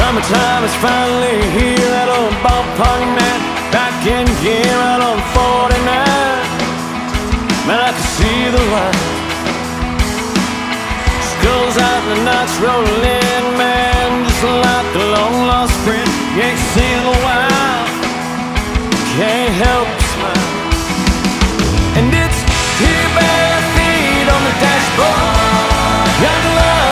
Summertime is finally here. That old ballpark man back in gear out on 49. Man, I can see the light. Skulls out and the knots rolling in.